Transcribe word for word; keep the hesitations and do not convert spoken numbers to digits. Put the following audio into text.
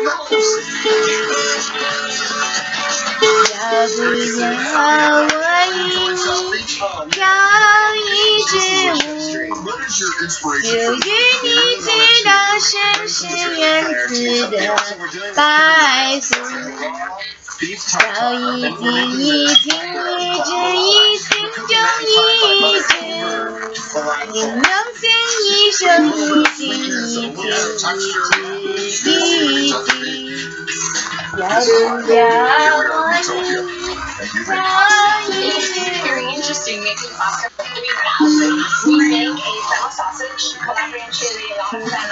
要不要我一要一支舞，就与你知道绅士样子的白狐。要一听一听，一直一听就一听，用心一生一听一听一直一听。要不要我一要一支舞？